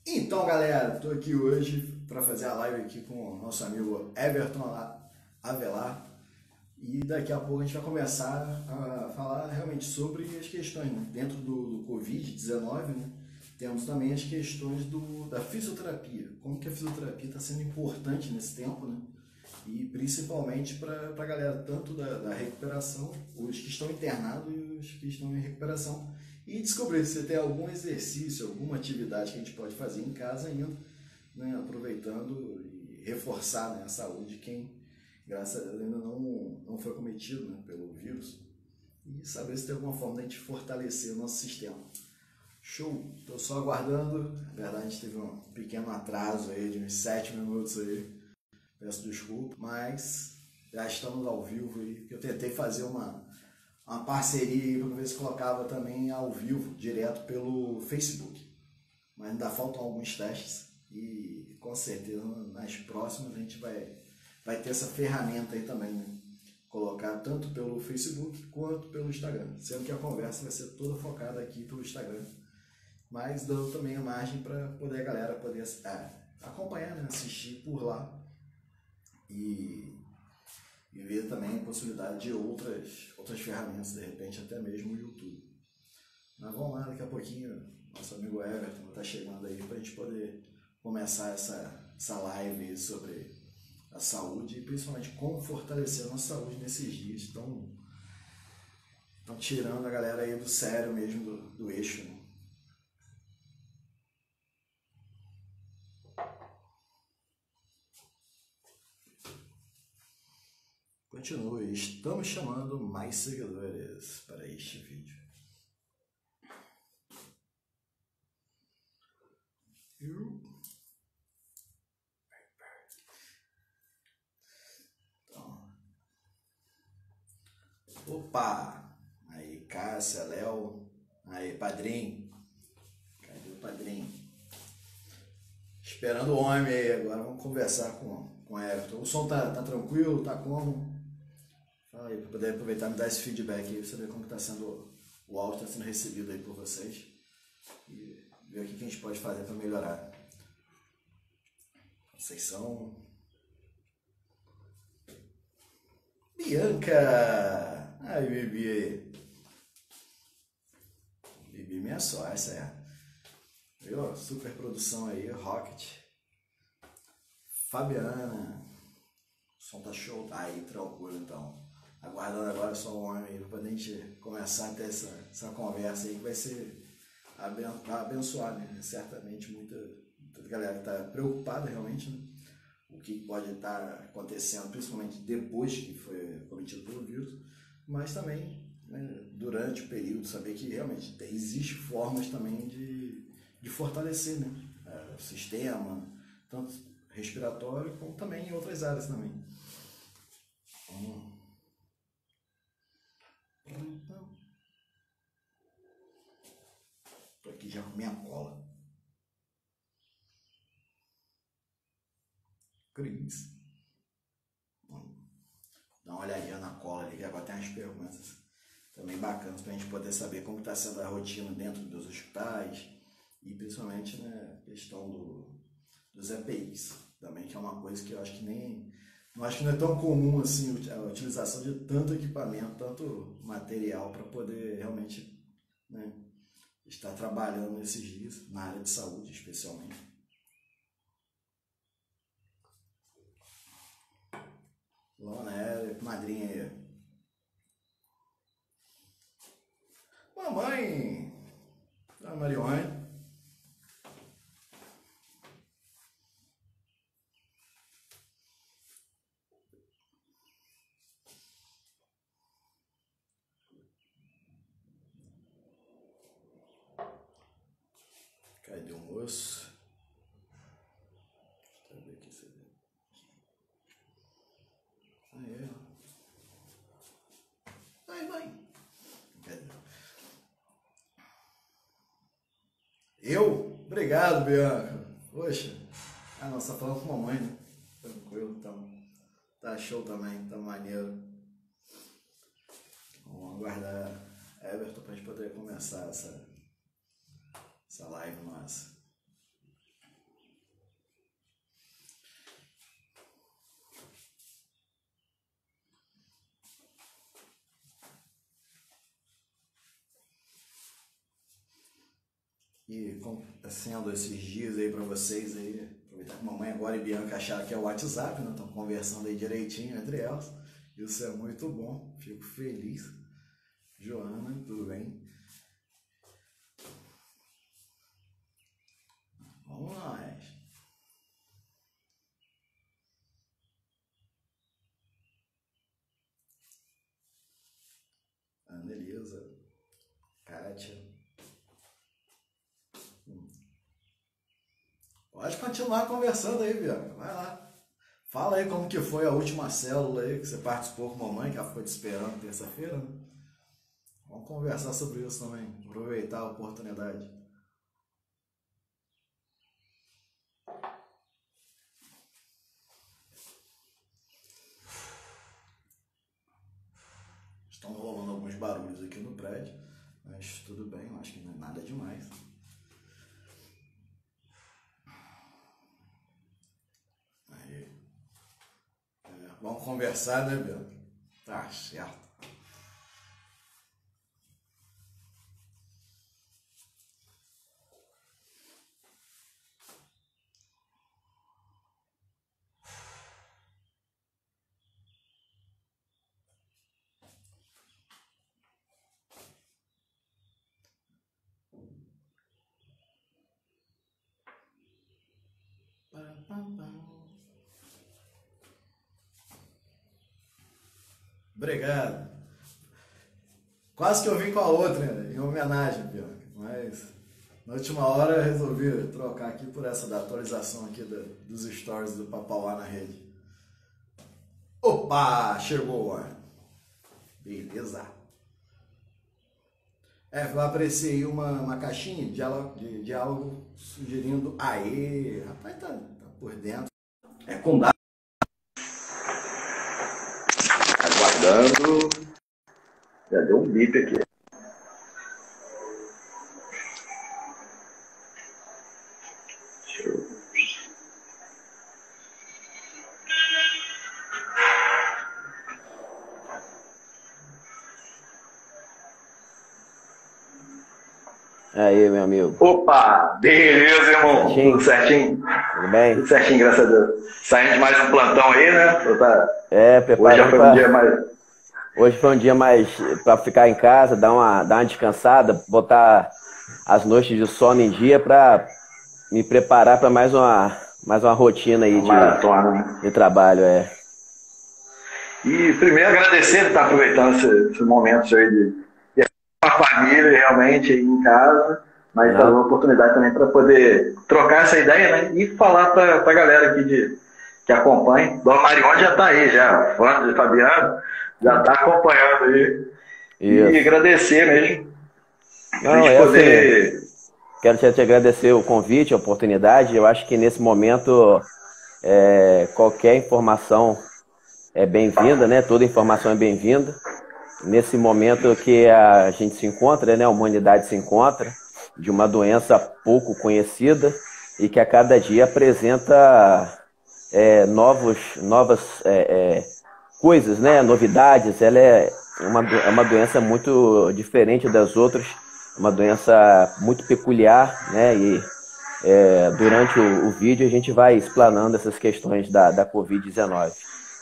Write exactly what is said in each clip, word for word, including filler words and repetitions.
Então, galera, estou aqui hoje para fazer a live aqui com o nosso amigo Everton Avelar e daqui a pouco a gente vai começar a falar realmente sobre as questões, né? Dentro do, do covid dezenove, né? Temos também as questões do, da fisioterapia, como que a fisioterapia está sendo importante nesse tempo, né? E principalmente para a galera, tanto da, da recuperação, os que estão internados e os que estão em recuperação, e descobrir se tem algum exercício, alguma atividade que a gente pode fazer em casa ainda, né, aproveitando e reforçar, né, a saúde de quem, graças a Deus, ainda não, não foi cometido, né, pelo vírus, e saber se tem alguma forma de a gente fortalecer o nosso sistema. Show! Estou só aguardando, na verdade a gente teve um pequeno atraso aí de uns sete minutos aí, peço desculpa, mas já estamos ao vivo aí, eu tentei fazer uma uma parceria para ver se colocava também ao vivo, direto pelo Facebook. Mas ainda faltam alguns testes e com certeza nas próximas a gente vai, vai ter essa ferramenta aí também, né? Colocar tanto pelo Facebook quanto pelo Instagram, sendo que a conversa vai ser toda focada aqui pelo Instagram, mas dando também a margem para poder a galera poder é, acompanhar, né? Assistir por lá e e ver também a possibilidade de outras, outras ferramentas, de repente até mesmo o YouTube. Mas vamos lá, daqui a pouquinho, nosso amigo Everton está chegando aí para a gente poder começar essa, essa live sobre a saúde e principalmente como fortalecer a nossa saúde nesses dias. Estão estão tirando a galera aí do sério mesmo, do, do eixo, né? Continue, estamos chamando mais seguidores para este vídeo. Então, opa! Aí, Cássia, Léo, aí, padrinho. Cadê o padrinho? Esperando o homem aí, agora vamos conversar com, com o Everton. O som tá, tá tranquilo? Tá como? Fala aí, para poder aproveitar e me dar esse feedback aí, saber como está sendo o áudio, está sendo recebido aí por vocês e ver o que a gente pode fazer para melhorar. Vocês são... Bianca! Ai, Bibi! Bibi, minha sócia, é. Viu? Super produção aí, Rocket. Fabiana. O som tá show. Aí, tranquilo então. Aguardando agora só o homem aí para a gente começar a ter essa, essa conversa aí que vai ser abençoada, né? Certamente muita, muita galera que está preocupada realmente, né? O que pode estar acontecendo, principalmente depois que foi cometido pelo vírus, mas também, né, durante o período, saber que realmente existe formas também de, de fortalecer, né, o sistema, tanto respiratório como também em outras áreas também. Hum. Tô aqui já com minha cola. Cris. Dá uma olhadinha na cola ali, que agora tem umas perguntas também bacanas para a gente poder saber como está sendo a rotina dentro dos hospitais e principalmente, né, a questão do, dos E P Is também, que é uma coisa que eu acho que nem... Eu acho que não é tão comum assim a utilização de tanto equipamento, tanto material para poder realmente, né, estar trabalhando nesses dias, na área de saúde especialmente. Lona, madrinha aí. Mamãe! A Marione. Cadê o moço? Deixa eu ver aqui se ele... Aí, ó. Aí, mãe. Cadê? Eu? Obrigado, Bianca. Poxa. Ah, não, você tá falando com a mamãe, né? Tranquilo, então. Tá show também, tá maneiro. Vamos aguardar Everton pra gente poder começar essa, essa live nossa. que está sendo esses dias aí para vocês aí. Aproveitar que mamãe agora e Bianca acharam que é o WhatsApp, né? Estão conversando aí direitinho entre elas. Isso é muito bom, fico feliz. Joana, tudo bem? Vamos lá, Ash. Anelisa, Kátia. Hum. Pode continuar conversando aí, Bianca. Vai lá. Fala aí como que foi a última célula aí que você participou com a mamãe, que ela ficou te esperando terça-feira, né? Vamos conversar sobre isso também. Aproveitar a oportunidade. Estão rolando alguns barulhos aqui no prédio, mas tudo bem, eu acho que não é nada demais. Aí. É, vamos conversar, né, Bianca? Tá certo. Obrigado. Quase que eu vim com a outra, né, em homenagem, Bianca, mas na última hora eu resolvi trocar aqui por essa da atualização aqui da, dos stories do Papauá na rede. Opa, chegou o ano. Beleza. É, eu apreciei uma, uma caixinha de diálogo, de diálogo sugerindo, aê, rapaz, tá, tá por dentro. É com dado. Aguardando. Já deu um bip aqui. Deixa eu... Aí, meu amigo. Opa! Beleza, irmão? Certinho? Tudo certinho? Tudo bem? Tudo certinho, graças a Deus. Saindo de mais um plantão aí, né? Tá... É, Hoje já preparando foi um pra... dia mais... Hoje foi um dia mais para ficar em casa, dar uma, dar uma descansada, botar as noites de sono em dia para me preparar para mais uma, mais uma rotina aí de, maratona, né? de trabalho. É. E primeiro agradecer por estar aproveitando esse, esse momento aí de, de com a família realmente aí em casa, mas dar uma oportunidade também para poder trocar essa ideia, né? E falar para a galera aqui de, que acompanha. Dona Marione já está aí, já, fã de Fabiano, já está acompanhando aí. Isso. E agradecer mesmo. Não, é poder... assim, quero te, te agradecer o convite, a oportunidade. Eu acho que nesse momento é, qualquer informação é bem-vinda, né? Toda informação é bem-vinda. Nesse momento que a gente se encontra, né? A humanidade se encontra de uma doença pouco conhecida e que a cada dia apresenta é, novos, novas é, é, coisas, né? Novidades. Ela é uma, é uma doença muito diferente das outras, uma doença muito peculiar, né? E é, durante o, o vídeo a gente vai explanando essas questões da, da covid dezenove.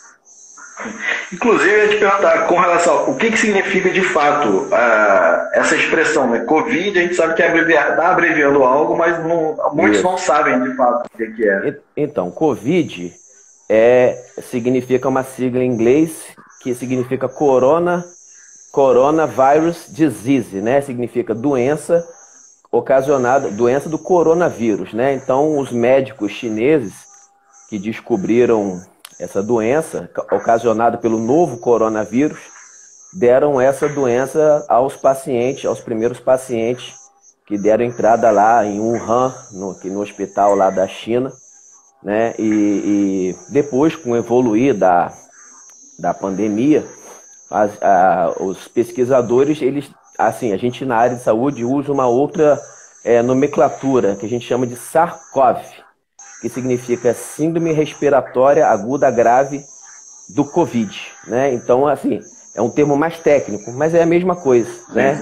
Inclusive, eu ia te perguntar com relação ao que, que significa de fato uh, essa expressão, né? Covid, a gente sabe que é abreviar, tá abreviando algo, mas não, muitos Isso. não sabem de fato o que, que é. Então, Covid é, significa uma sigla em inglês que significa Corona, Coronavirus Disease, né? Significa doença ocasionada, doença do coronavírus, né? Então, os médicos chineses que descobriram essa doença, ocasionada pelo novo coronavírus, deram essa doença aos pacientes, aos primeiros pacientes que deram entrada lá em Wuhan, no, no hospital lá da China, né? E, e depois, com o evoluir da, da pandemia, as, a, os pesquisadores, eles, assim, a gente na área de saúde usa uma outra é, nomenclatura, que a gente chama de SARS-CoV, que significa Síndrome Respiratória Aguda Grave do Covid, né? Então, assim, é um termo mais técnico, mas é a mesma coisa, né?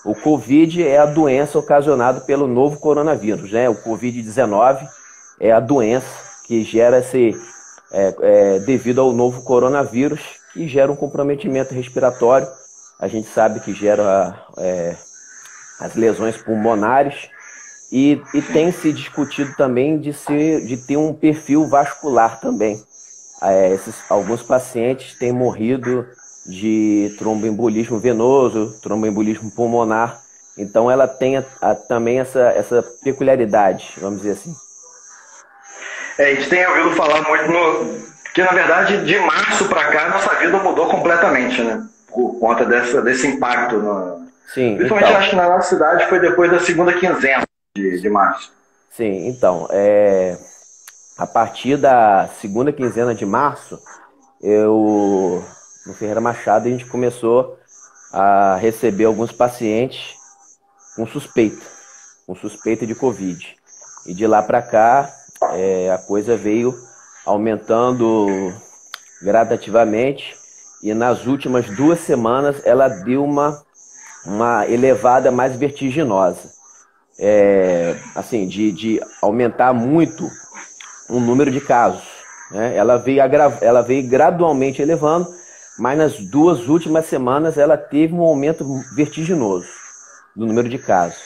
O Covid é a doença ocasionada pelo novo coronavírus, né? O Covid dezenove é a doença que gera esse, é, é, devido ao novo coronavírus, que gera um comprometimento respiratório. A gente sabe que gera é, as lesões pulmonares e, e tem se discutido também de, ser, de ter um perfil vascular também. É, esses, alguns pacientes têm morrido de tromboembolismo venoso, tromboembolismo pulmonar. Então ela tem a, a, também essa, essa peculiaridade, vamos dizer assim. É, a gente tem ouvido falar muito no... que, na verdade, de março para cá, nossa vida mudou completamente, né? Por conta dessa, desse impacto. No... Sim, Principalmente, então, acho que na nossa cidade foi depois da segunda quinzena de, de março. Sim, então, é... a partir da segunda quinzena de março, eu... no Ferreira Machado, a gente começou a receber alguns pacientes com suspeita, com suspeita de Covid. E de lá para cá, é, a coisa veio aumentando gradativamente e nas últimas duas semanas ela deu uma, uma elevada mais vertiginosa. É, assim, de, de aumentar muito o número de casos, né? Ela veio, agra... ela veio gradualmente elevando, mas nas duas últimas semanas ela teve um aumento vertiginoso do número de casos.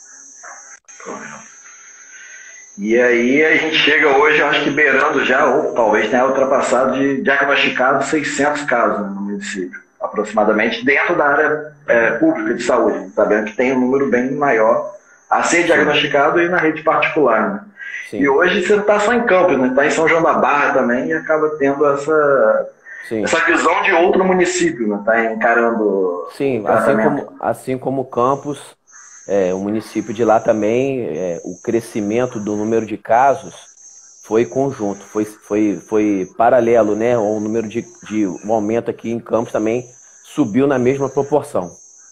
E aí a gente chega hoje, acho que beirando já, ou talvez tenha ultrapassado, de diagnosticado seiscentos casos no município, aproximadamente, dentro da área é, pública de saúde, sabendo que tem um número bem maior a ser diagnosticado e na rede particular, né? Sim. E hoje você não está só em Campos, né? Está em São João da Barra também e acaba tendo essa... Sim. Essa visão de outro município, né? Tá encarando. Sim, assim como, assim como Campos, é, o município de lá também, é, o crescimento do número de casos foi conjunto, foi, foi, foi paralelo, né? O número de, de um aumento aqui em Campos também subiu na mesma proporção.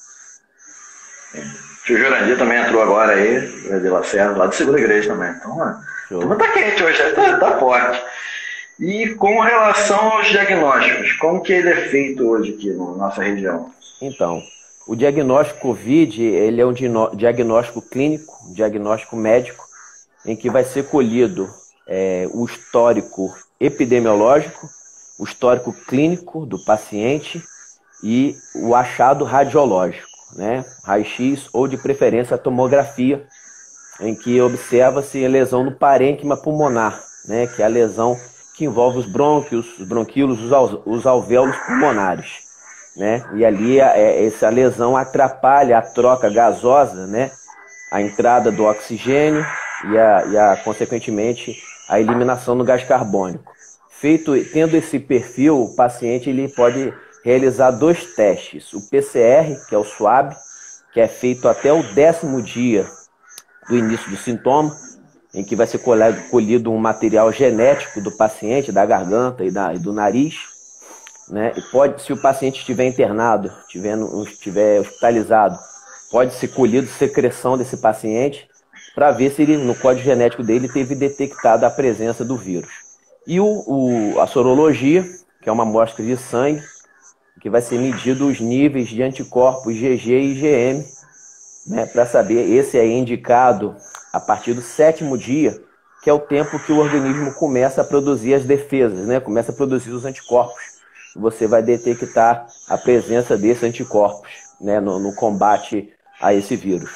O tio Jurandir também entrou agora aí, de Lacerda, lá de Segunda Igreja também. Então, não tá quente hoje, tá, tá forte. E com relação aos diagnósticos, como que ele é feito hoje aqui na nossa região? Então, o diagnóstico Covid, ele é um diagnóstico clínico, um diagnóstico médico, em que vai ser colhido é, o histórico epidemiológico, o histórico clínico do paciente e o achado radiológico, né? raio-x ou de preferência a tomografia, em que observa-se a lesão no parênquima pulmonar, né? que é a lesão que envolve os brônquios, os bronquíolos, os alvéolos pulmonares, né? E ali é, essa lesão atrapalha a troca gasosa, né? A entrada do oxigênio e, a, e a, consequentemente, a eliminação do gás carbônico. Feito, tendo esse perfil, o paciente ele pode realizar dois testes. O P C R, que é o SWAB, que é feito até o décimo dia do início do sintoma, em que vai ser colhido um material genético do paciente, da garganta e, da, e do nariz, né? E pode, se o paciente estiver internado, estiver, estiver hospitalizado, pode ser colhido secreção desse paciente para ver se ele, no código genético dele teve detectado a presença do vírus. E o, o, a sorologia, que é uma amostra de sangue, que vai ser medido os níveis de anticorpos G G e I G M, né? Para saber, esse é indicado a partir do sétimo dia, que é o tempo que o organismo começa a produzir as defesas, né? Começa a produzir os anticorpos. Você vai detectar a presença desses anticorpos, né? no, no combate a esse vírus.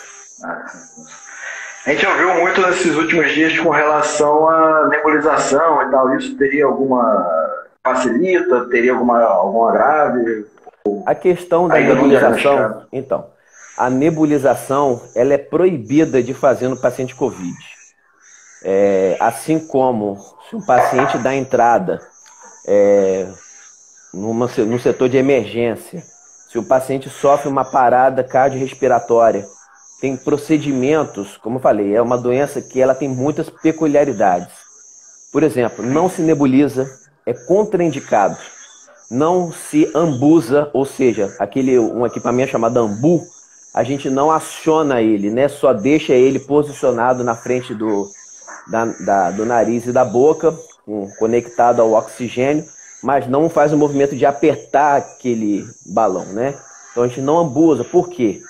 A gente ouviu muito nesses últimos dias com relação à nebulização e tal. Isso teria alguma... facilita? Teria alguma, alguma grave? A questão da nebulização... Então... A nebulização ela é proibida de fazer no paciente Covid. É, assim como se um paciente dá entrada é, numa, no setor de emergência, se o paciente sofre uma parada cardiorrespiratória, tem procedimentos, como eu falei, é uma doença que ela tem muitas peculiaridades. Por exemplo, não se nebuliza, é contraindicado. Não se ambusa, ou seja, aquele, um equipamento chamado ambu, a gente não aciona ele, né? Só deixa ele posicionado na frente do, da, da, do nariz e da boca, um, conectado ao oxigênio, mas não faz o movimento de apertar aquele balão, né? Então a gente não ambusa. Por quê?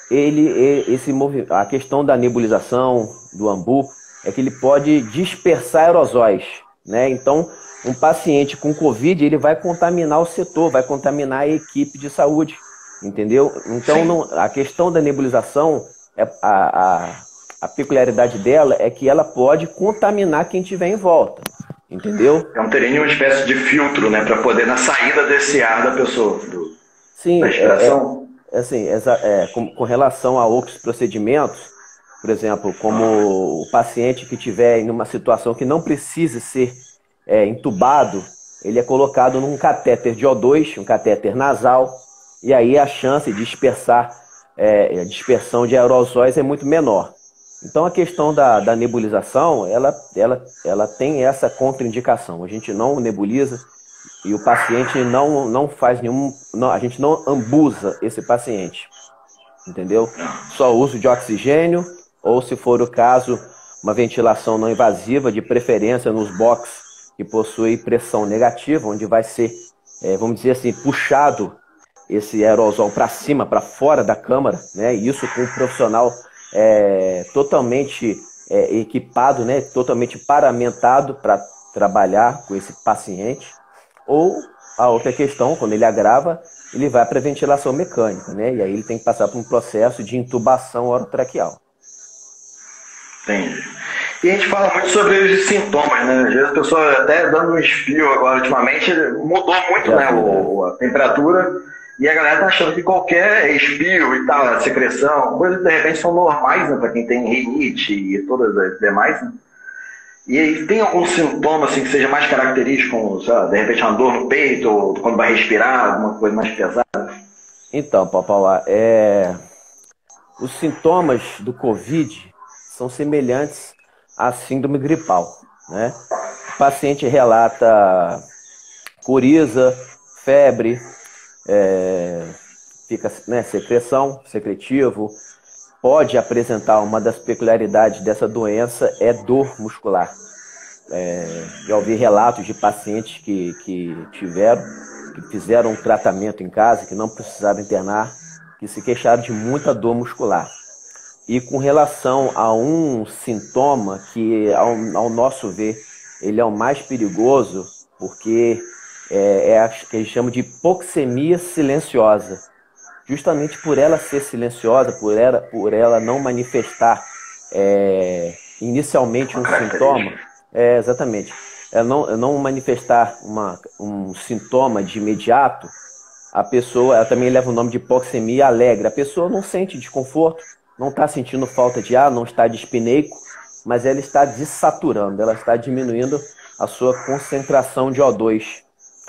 ele, esse movimento, a questão da nebulização, do AMBU, é que ele pode dispersar aerosóis, né? Então, um paciente com Covid, ele vai contaminar o setor, vai contaminar a equipe de saúde, entendeu? Então, não, a questão da nebulização, é, a, a, a peculiaridade dela é que ela pode contaminar quem estiver em volta, entendeu? Então, teria uma espécie de filtro, né, para poder, na saída desse ar da pessoa, do, Sim, da respiração. É, é, assim, é, com, com relação a outros procedimentos, por exemplo, como o paciente que estiver em uma situação que não precise ser é, entubado, ele é colocado num catéter de O dois, um catéter nasal, e aí a chance de dispersar, é, a dispersão de aerosóis é muito menor. Então a questão da, da nebulização, ela, ela, ela tem essa contraindicação. A gente não nebuliza e o paciente não, não faz nenhum... Não, a gente não ambusa esse paciente, entendeu? Só uso de oxigênio, ou se for o caso, uma ventilação não invasiva, de preferência nos boxes que possui pressão negativa, onde vai ser, é, vamos dizer assim, puxado esse aerosol para cima, para fora da câmara, né? Isso com um profissional é, totalmente é, equipado, né? Totalmente paramentado para trabalhar com esse paciente. Ou a outra questão, quando ele agrava, ele vai para a ventilação mecânica, né? E aí ele tem que passar por um processo de intubação orotraqueal. Entendi. E a gente fala muito sobre os sintomas, né? Às vezes a pessoa até dando um espio agora ultimamente, mudou muito, né, o, a temperatura, e a galera tá achando que qualquer espio e tal, secreção, coisas que de repente são normais, né, para quem tem rinite e todas as demais, né? E aí, tem algum sintoma assim, que seja mais característico, como, sabe, de repente uma dor no peito, ou quando vai respirar, alguma coisa mais pesada? Então, Papaua, é... os sintomas do Covid são semelhantes à síndrome gripal, né? O paciente relata coriza, febre, é, fica, né, secreção, secretivo, pode apresentar, uma das peculiaridades dessa doença é dor muscular. É, já ouvi relatos de pacientes que, que tiveram, que fizeram um tratamento em casa, que não precisaram internar, que se queixaram de muita dor muscular. E com relação a um sintoma que, ao, ao nosso ver, ele é o mais perigoso, porque é, é a que a gente chama de hipoxemia silenciosa. Justamente por ela ser silenciosa, por ela, por ela não manifestar é, inicialmente um sintoma, é, exatamente, ela não, não manifestar uma, um sintoma de imediato, a pessoa, ela também leva o nome de hipoxemia alegre. A pessoa não sente desconforto, não está sentindo falta de ar, não está dispneico, mas ela está desaturando, ela está diminuindo a sua concentração de O dois.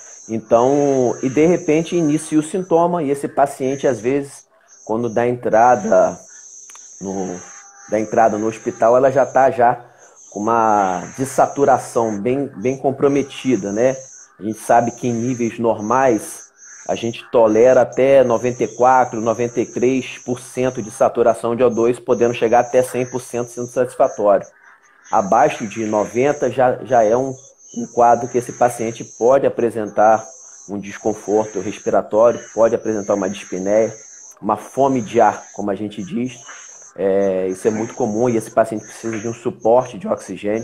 Então, e de repente inicia o sintoma, e esse paciente, às vezes, quando dá entrada no, dá entrada no hospital, ela já está já com uma dessaturação bem, bem comprometida, né? A gente sabe que em níveis normais, a gente tolera até noventa e quatro por cento, noventa e três por cento de saturação de O dois, podendo chegar até cem por cento sendo satisfatório. Abaixo de noventa por cento já, já é um, um quadro que esse paciente pode apresentar um desconforto respiratório, pode apresentar uma dispneia, uma fome de ar, como a gente diz. É, isso é muito comum e esse paciente precisa de um suporte de oxigênio.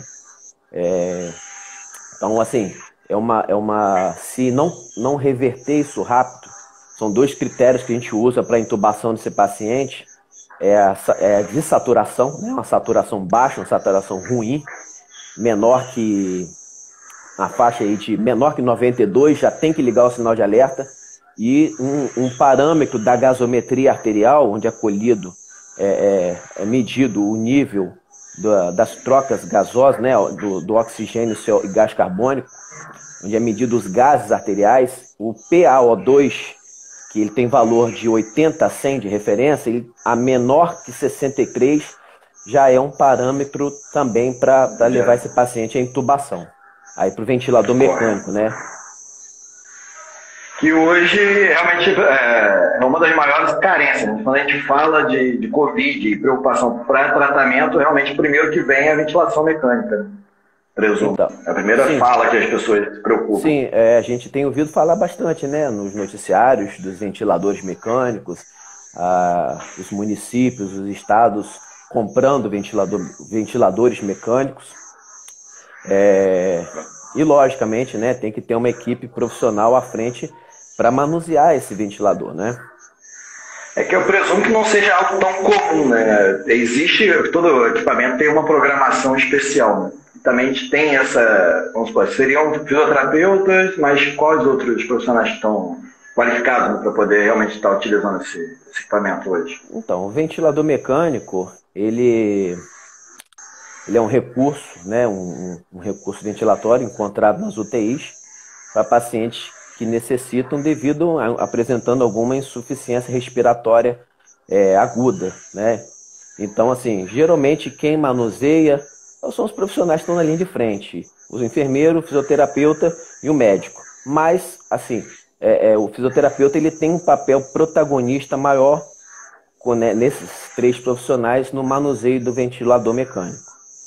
É, então, assim, é uma, é uma, se não, não reverter isso rápido, são dois critérios que a gente usa para a intubação desse paciente. É a, é a dessaturação, né? Uma saturação baixa, uma saturação ruim, menor que a faixa aí de menor que noventa e dois, já tem que ligar o sinal de alerta. E um, um parâmetro da gasometria arterial, onde é colhido, é, é, é medido o nível da, das trocas gasosas, né? do, do oxigênio e gás carbônico, onde é medido os gases arteriais. O P A O dois, que ele tem valor de oitenta a cem de referência, ele, a menor que sessenta e três já é um parâmetro também para levar esse paciente à intubação. Aí para o ventilador mecânico, né? Que hoje realmente é uma das maiores carências, né? Quando a gente fala de, de Covid e preocupação para tratamento, realmente o primeiro que vem é a ventilação mecânica, né? Presumo. Então, é a primeira sim. fala que as pessoas se preocupam. Sim, é, a gente tem ouvido falar bastante, né, nos noticiários dos ventiladores mecânicos, a, os municípios, os estados comprando ventilador, ventiladores mecânicos. É, e, logicamente, né, tem que ter uma equipe profissional à frente para manusear esse ventilador, né? É que eu presumo que não seja algo tão comum, né? Existe, todo equipamento tem uma programação especial, né? Também tem essa, vamos supor, seriam fisioterapeutas, mas quais outros profissionais estão qualificados, né, para poder realmente estar utilizando esse, esse equipamento hoje? Então, o ventilador mecânico, ele, ele é um recurso, né, um, um recurso ventilatório encontrado nas U T Is para pacientes que necessitam devido a apresentando alguma insuficiência respiratória é, aguda, né? Então, assim, geralmente quem manuseia são os profissionais que estão na linha de frente, os enfermeiros, o fisioterapeuta e o médico. Mas, assim, é, é, o fisioterapeuta ele tem um papel protagonista maior com, né, nesses três profissionais no manuseio do ventilador mecânico.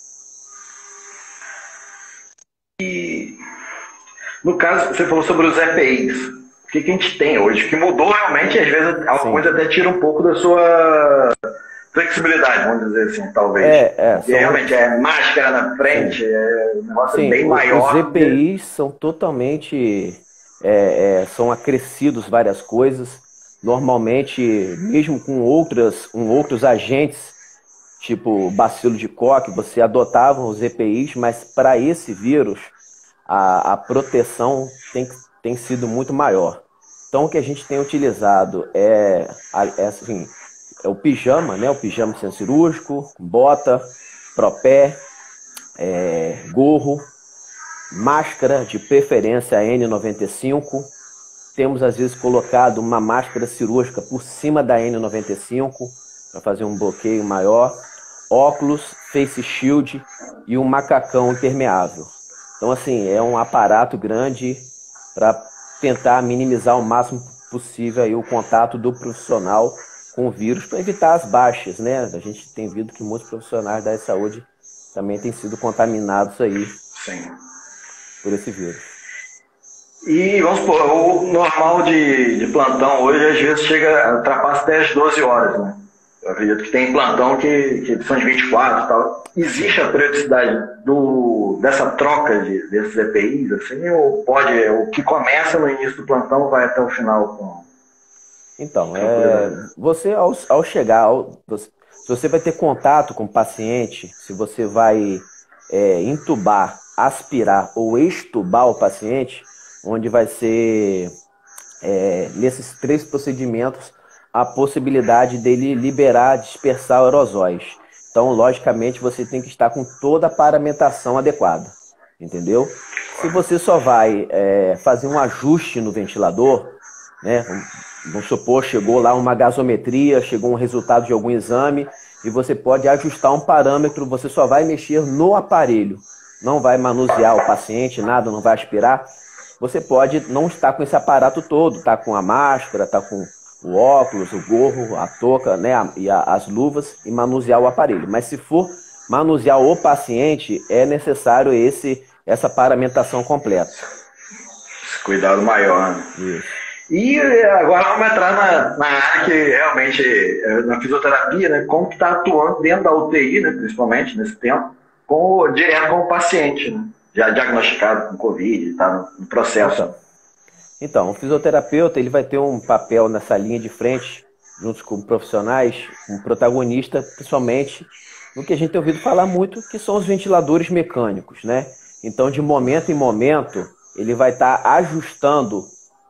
E no caso, você falou sobre os E P Is. O que, que a gente tem hoje? O que mudou realmente, às vezes, alguns até tiram um pouco da sua flexibilidade, vamos dizer assim, talvez. É, é, são... Realmente é máscara na frente, Sim. é um negócio Sim, bem maior. Os E P Is são totalmente, é, é, são acrescidos várias coisas. Normalmente, mesmo com outras, com outros agentes, tipo bacilo de Koch, você adotava os E P Is, mas para esse vírus, a, a proteção tem, tem sido muito maior. Então, o que a gente tem utilizado é, é, assim, é o pijama, né? O pijama sem cirúrgico, bota, propé, é, gorro, máscara, de preferência N noventa e cinco. Temos, às vezes, colocado uma máscara cirúrgica por cima da N noventa e cinco para fazer um bloqueio maior. Óculos, face shield e um macacão impermeável. Então, assim, é um aparato grande para tentar minimizar o máximo possível aí o contato do profissional com o vírus para evitar as baixas, né? A gente tem visto que muitos profissionais da saúde também têm sido contaminados aí Sim. por esse vírus. E vamos supor, o normal de, de plantão hoje às vezes chega, ultrapassa até as doze horas, né? Eu acredito que tem plantão que, que são de vinte e quatro e tal. Existe a periodicidade do, dessa troca de, desses E P Is, assim, ou pode, o que começa no início do plantão vai até o final com... Então, é, você ao, ao chegar, ao, você, se você vai ter contato com o paciente, se você vai é, intubar, aspirar ou extubar o paciente, onde vai ser, é, nesses três procedimentos, a possibilidade dele liberar, dispersar aerosóis. Então, logicamente, você tem que estar com toda a paramentação adequada, entendeu? Se você só vai é, fazer um ajuste no ventilador, né? Vamos supor, chegou lá uma gasometria, chegou um resultado de algum exame, e você pode ajustar um parâmetro, você só vai mexer no aparelho, não vai manusear o paciente, nada, não vai aspirar. Você pode não estar com esse aparato todo, tá com a máscara, tá com o óculos, o gorro, a touca, né, e a, as luvas, e manusear o aparelho. Mas se for manusear o paciente, é necessário esse, essa paramentação completa. Cuidado maior, né? Isso. E agora vamos entrar na, na área que realmente, na fisioterapia, né, como que está atuando dentro da U T I, né, principalmente nesse tempo, com, direto com o paciente, né, já diagnosticado com Covid, está no, no processo. Então. Então, o fisioterapeuta ele vai ter um papel nessa linha de frente, junto com profissionais, um protagonista, principalmente no que a gente tem ouvido falar muito, que são os ventiladores mecânicos, né? Então, de momento em momento, ele vai estar ajustando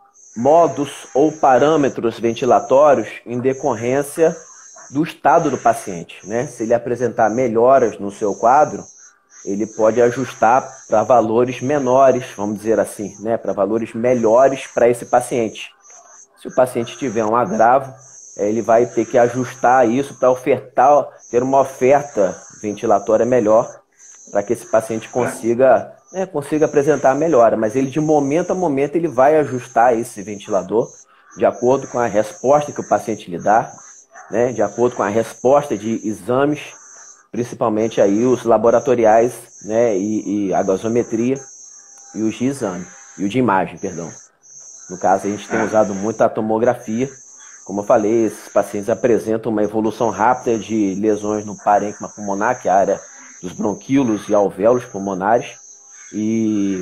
modos ou parâmetros ventilatórios em decorrência do estado do paciente, né? Se ele apresentar melhoras no seu quadro, ele pode ajustar para valores menores, vamos dizer assim, né? Para valores melhores para esse paciente. Se o paciente tiver um agravo, ele vai ter que ajustar isso para ofertar, ter uma oferta ventilatória melhor para que esse paciente consiga, né, consiga apresentar a melhora. Mas ele, de momento a momento, ele vai ajustar esse ventilador de acordo com a resposta que o paciente lhe dá, né, de acordo com a resposta de exames, principalmente aí os laboratoriais, né, e, e a gasometria e os de exame, e o de imagem, perdão. No caso, a gente tem usado muito a tomografia como eu falei, esses pacientes apresentam uma evolução rápida de lesões no parênquima pulmonar, que é a área dos bronquíolos e alvéolos pulmonares, e...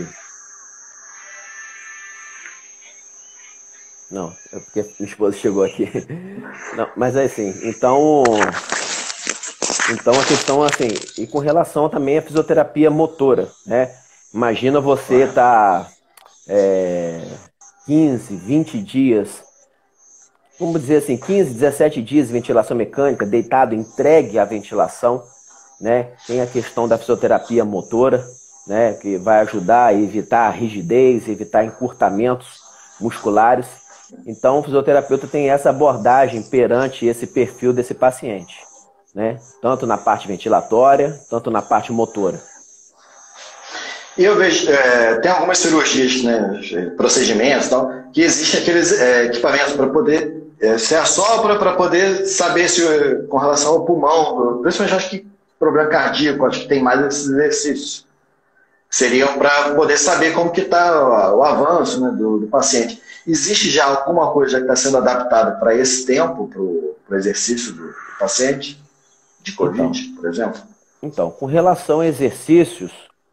Não, é porque minha esposa chegou aqui. Não, mas é assim, então... Então a questão, assim, e com relação também à fisioterapia motora, né? Imagina você estar é, quinze, vinte dias, vamos dizer assim, quinze, dezessete dias de ventilação mecânica, deitado, entregue à ventilação, né? Tem a questão da fisioterapia motora, né? Que vai ajudar a evitar a rigidez, evitar encurtamentos musculares. Então o fisioterapeuta tem essa abordagem perante esse perfil desse paciente, né? Tanto na parte ventilatória, tanto na parte motora. E eu vejo, é, tem algumas cirurgias, né, procedimentos e tal, que existem aqueles é, equipamentos para poder, é, se assopra para poder saber se, com relação ao pulmão, principalmente acho que problema cardíaco, acho que tem mais esses exercícios. Seriam para poder saber como que está o, o avanço, né, do, do paciente. Existe já alguma coisa que está sendo adaptada para esse tempo, para o exercício do, do paciente? De Covid, então, por exemplo? Então, com relação a exercícios,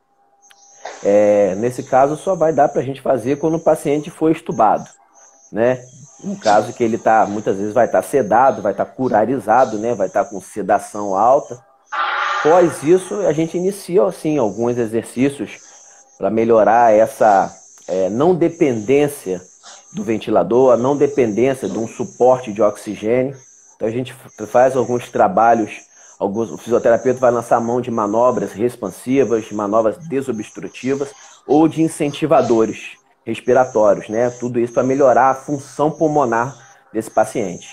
é, nesse caso só vai dar para a gente fazer quando o paciente for estubado, né? No caso que ele tá, muitas vezes vai estar tá sedado, vai estar tá curarizado, né? Vai estar tá com sedação alta. Após isso, a gente inicia assim, alguns exercícios para melhorar essa é, não dependência do ventilador, a não dependência de um suporte de oxigênio. Então a gente faz alguns trabalhos. Alguns, o fisioterapeuta vai lançar mão de manobras expansivas, de manobras desobstrutivas ou de incentivadores respiratórios, né? Tudo isso para melhorar a função pulmonar desse paciente.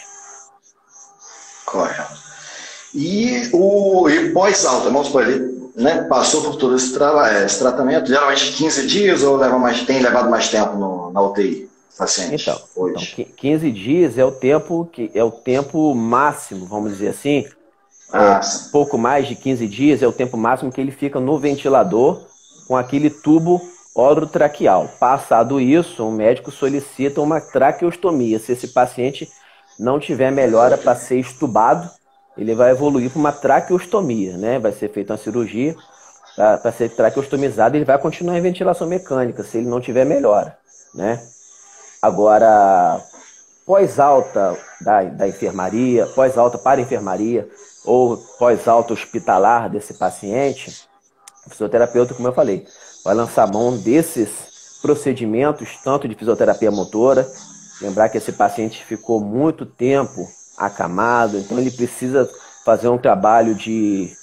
Correto. E o e pós-alta, vamos supor, ele, né, passou por todo esse, tra esse tratamento, geralmente quinze dias ou leva mais, tem levado mais tempo no, na U T I? Paciente, então, hoje. então, quinze dias é o tempo que é o tempo máximo, vamos dizer assim. Ah, é, pouco mais de quinze dias é o tempo máximo que ele fica no ventilador com aquele tubo orotraqueal. Passado isso, o médico solicita uma traqueostomia. Se esse paciente não tiver melhora para ser estubado, ele vai evoluir para uma traqueostomia, né? Vai ser feita uma cirurgia para ser traqueostomizado, ele vai continuar em ventilação mecânica, se ele não tiver melhora, né? Agora, pós-alta da, da enfermaria, pós-alta para a enfermaria, ou pós-alta hospitalar desse paciente, o fisioterapeuta, como eu falei, vai lançar mão desses procedimentos, tanto de fisioterapia motora, lembrar que esse paciente ficou muito tempo acamado, então ele precisa fazer um trabalho de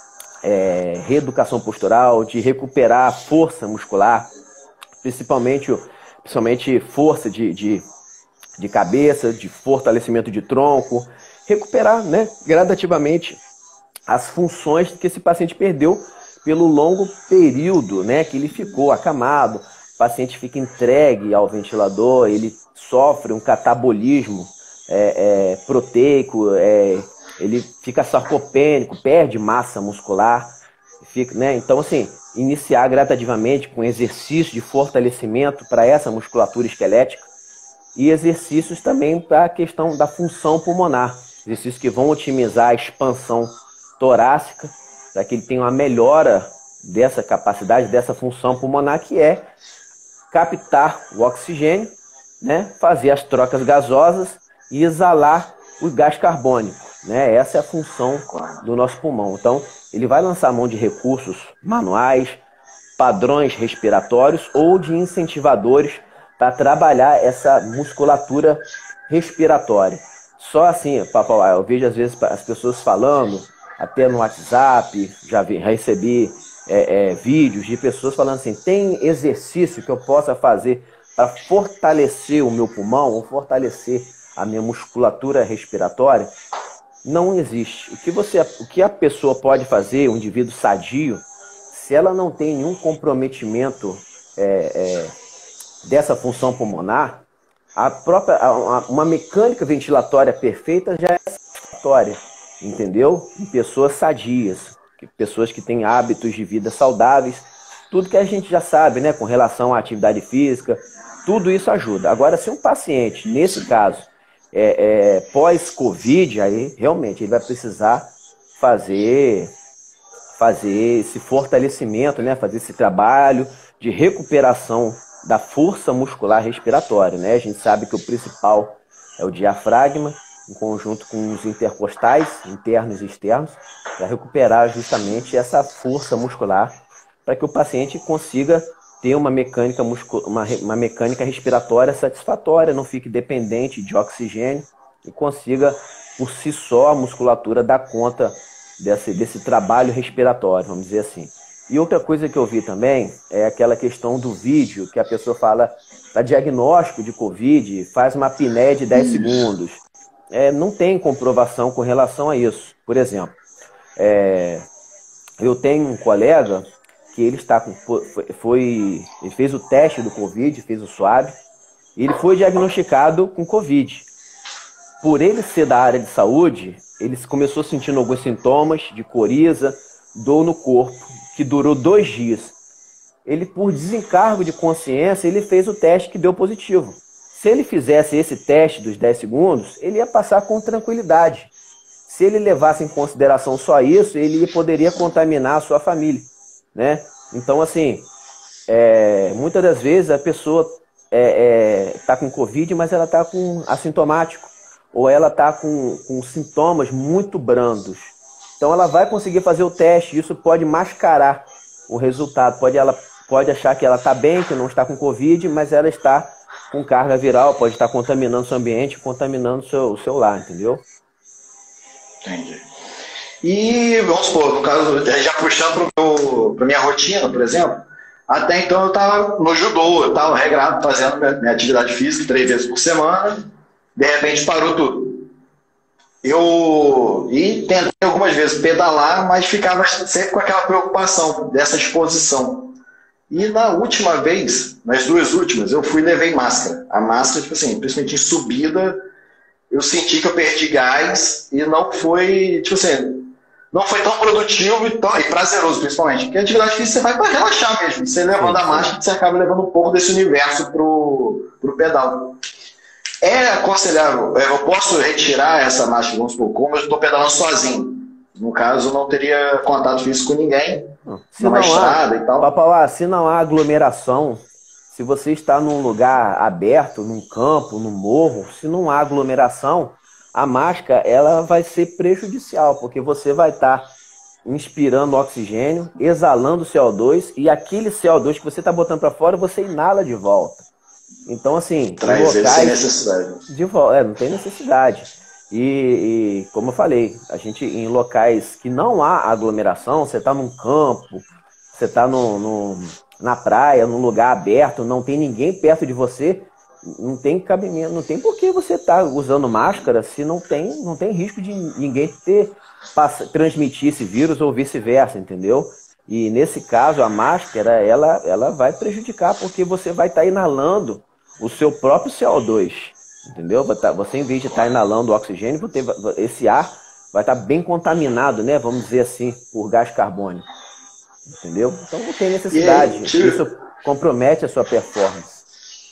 é, reeducação postural, de recuperar a força muscular, principalmente, principalmente força de, de, de cabeça, de fortalecimento de tronco, recuperar, né, gradativamente as funções que esse paciente perdeu pelo longo período, né, que ele ficou acamado. O paciente fica entregue ao ventilador, ele sofre um catabolismo é, é, proteico, é, ele fica sarcopênico, perde massa muscular. Fica, né, então, assim, iniciar gradativamente com exercício de fortalecimento para essa musculatura esquelética e exercícios também para a questão da função pulmonar. Exercícios que vão otimizar a expansão torácica, para que ele tenha uma melhora dessa capacidade, dessa função pulmonar, que é captar o oxigênio, né, fazer as trocas gasosas e exalar o gás carbônico, né? Essa é a função do nosso pulmão. Então, ele vai lançar mão de recursos manuais, padrões respiratórios ou de incentivadores para trabalhar essa musculatura respiratória. Só assim, Papai, eu vejo às vezes as pessoas falando, até no WhatsApp, já, vi, já recebi é, é, vídeos de pessoas falando assim, tem exercício que eu possa fazer para fortalecer o meu pulmão ou fortalecer a minha musculatura respiratória? Não existe. O que, você, o que a pessoa pode fazer, um indivíduo sadio, se ela não tem nenhum comprometimento é, é, dessa função pulmonar, a própria, a, uma mecânica ventilatória perfeita já é satisfatória, entendeu? Em pessoas sadias, pessoas que têm hábitos de vida saudáveis, tudo que a gente já sabe, né, com relação à atividade física, tudo isso ajuda. Agora, se um paciente, nesse caso, é, é, pós-Covid, aí realmente ele vai precisar fazer, fazer esse fortalecimento, né? Fazer esse trabalho de recuperação da força muscular respiratória, né? A gente sabe que o principal é o diafragma, em conjunto com os intercostais, internos e externos, para recuperar justamente essa força muscular, para que o paciente consiga ter uma mecânica, muscul... uma, uma mecânica respiratória satisfatória, não fique dependente de oxigênio e consiga, por si só, a musculatura dar conta desse, desse trabalho respiratório, vamos dizer assim. E outra coisa que eu vi também é aquela questão do vídeo, que a pessoa fala, para diagnóstico de Covid, faz uma apneia de dez segundos. É, não tem comprovação com relação a isso. Por exemplo, é, eu tenho um colega que ele está com, foi, foi, ele fez o teste do Covid, fez o swab, e ele foi diagnosticado com Covid. Por ele ser da área de saúde, ele começou sentindo alguns sintomas de coriza, dor no corpo, que durou dois dias. Ele, por desencargo de consciência, ele fez o teste que deu positivo. Se ele fizesse esse teste dos dez segundos, ele ia passar com tranquilidade. Se ele levasse em consideração só isso, ele poderia contaminar a sua família, né? Então, assim, é, muitas das vezes a pessoa está é, é, com Covid, mas ela está com assintomático, ou ela está com, com sintomas muito brandos. Então, ela vai conseguir fazer o teste, isso pode mascarar o resultado. Pode, ela pode achar que ela está bem, que não está com Covid, mas ela está com carga viral, pode estar contaminando o seu ambiente, contaminando o seu, o seu lar, entendeu? Entendi. E, vamos supor, no caso, já puxando para a minha rotina, por exemplo, até então eu estava no judô, eu estava regrado, fazendo minha, minha atividade física três vezes por semana, de repente parou tudo. Eu e tentei algumas vezes pedalar, mas ficava sempre com aquela preocupação dessa exposição. E na última vez, nas duas últimas, eu fui e levei máscara. A máscara, tipo assim, principalmente em subida, eu senti que eu perdi gás e não foi, tipo assim, não foi tão produtivo e, tão, e prazeroso, principalmente. Porque a atividade física você vai para relaxar mesmo. Você levando a máscara, você acaba levando um pouco desse universo pro, pro pedal. É aconselhável, eu posso retirar essa máscara, vamos supor, como eu estou pedalando sozinho. No caso, não teria contato físico com ninguém, se numa não estrada há, e tal. Papauá, se não há aglomeração, se você está num lugar aberto, num campo, num morro, se não há aglomeração, a máscara ela vai ser prejudicial, porque você vai estar inspirando oxigênio, exalando C O dois, e aquele C O dois que você está botando para fora, você inala de volta. Então, assim, traz locais, ele sem necessidade. De volta, é, não tem necessidade. E, e, como eu falei, a gente em locais que não há aglomeração, você está num campo, você está no, no, na praia, num lugar aberto, não tem ninguém perto de você, não tem cabimento, não tem por que você estar tá usando máscara se não tem, não tem risco de ninguém ter, passa, transmitir esse vírus ou vice-versa, entendeu? E nesse caso, a máscara, ela, ela vai prejudicar, porque você vai estar tá inalando o seu próprio C O dois, entendeu? Você, em vez de estar tá inalando o oxigênio, esse ar vai estar tá bem contaminado, né? Vamos dizer assim, por gás carbônico, entendeu? Então não tem necessidade, aí, tio... isso compromete a sua performance.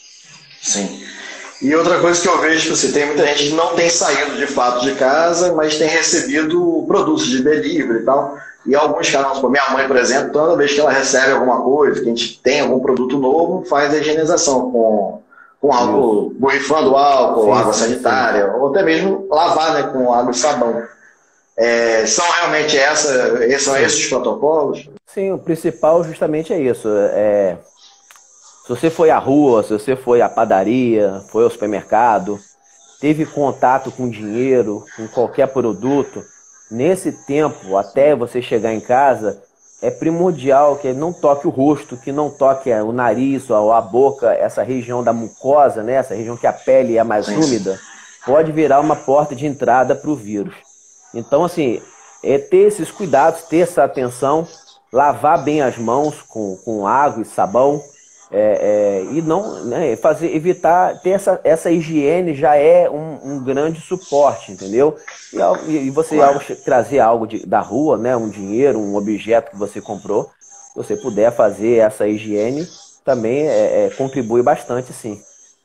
Sim. E outra coisa que eu vejo, tipo assim, tem muita gente que não tem saído de fato de casa, mas tem recebido produtos de delivery e tal. E alguns caras, como minha mãe, por exemplo, toda vez que ela recebe alguma coisa, que a gente tem algum produto novo, faz a higienização com, com álcool, borrifando álcool, sim, água sanitária, sim. Ou até mesmo lavar, né, com água e sabão. É, são realmente essa, são esses os protocolos? Sim, o principal justamente é isso. É, se você foi à rua, se você foi à padaria, foi ao supermercado, teve contato com dinheiro, com qualquer produto, nesse tempo, até você chegar em casa, é primordial que não toque o rosto, que não toque o nariz ou a boca, essa região da mucosa, né? Essa região que a pele é mais úmida, pode virar uma porta de entrada para o vírus. Então, assim, é ter esses cuidados, ter essa atenção, lavar bem as mãos com, com água e sabão, é, é, e não, né, fazer, evitar, ter essa, essa higiene já é um, um grande suporte, entendeu? E, e você ao trazer algo de, da rua, né, um dinheiro, um objeto que você comprou, se você puder fazer essa higiene, também é, é, contribui bastante, sim.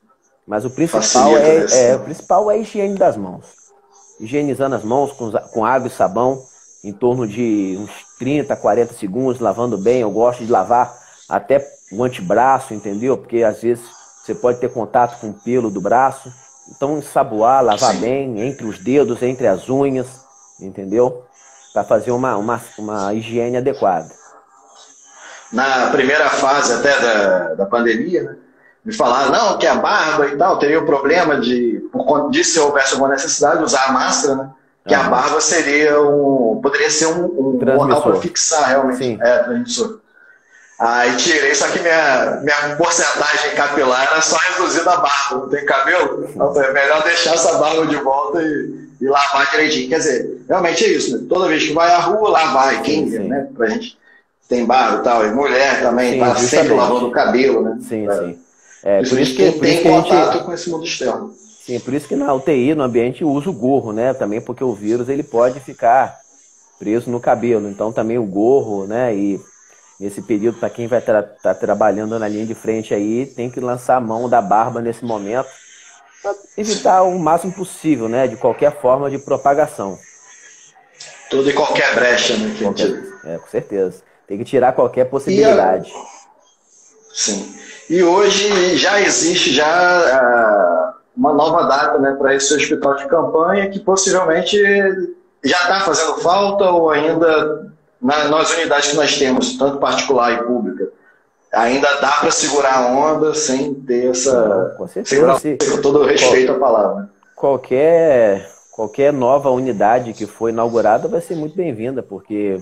Mas o principal Facilita, é, né? é, o principal é a higiene das mãos. Higienizando as mãos com, com água e sabão, em torno de uns trinta, quarenta segundos, lavando bem. Eu gosto de lavar até o antebraço, entendeu? Porque às vezes você pode ter contato com o pelo do braço. Então ensaboar, lavar Sim. bem, entre os dedos, entre as unhas, entendeu? Para fazer uma, uma, uma higiene adequada. Na primeira fase até da, da pandemia, né, me falaram, não, que a barba e tal, teria o problema de, por conta disso, se houvesse alguma necessidade de usar a máscara, né? Que Aham. a barba seria um, poderia ser um, um Transmissor. local para fixar realmente. Sim. É, transmissor. Aí tirei, só que minha, minha porcentagem capilar era só reduzida a barba, não tem cabelo? Então é melhor deixar essa barba de volta e, e lavar direitinho. Quer dizer, realmente é isso, né? Toda vez que vai à rua, lavar. E quem, Sim, sim. né, pra gente tem barba e tal, e mulher também, Sim, tá sempre justamente. lavando o cabelo, né? Sim, É. sim. É, por Principalmente isso que, quem por isso tem que a gente, contato com esse mundo externo. sim, por isso que na U T I, no ambiente, usa o gorro, né? Também porque o vírus ele pode ficar preso no cabelo. Então também o gorro, né? E nesse período, para quem vai estar tra tá trabalhando na linha de frente aí, tem que lançar a mão da barba nesse momento para evitar o máximo possível, né? De qualquer forma de propagação. Tudo e qualquer brecha, né? Que Qualquer, a gente... é, com certeza. Tem que tirar qualquer possibilidade. Sim. E hoje já existe já uh, uma nova data, né, para esse hospital de campanha que possivelmente já está fazendo falta ou ainda na, nas unidades que nós temos, tanto particular e pública, ainda dá para segurar a onda sem ter essa... Não, com certeza. Segurar, Se, com todo o respeito à palavra. Qualquer, qualquer nova unidade que for inaugurada vai ser muito bem-vinda, porque,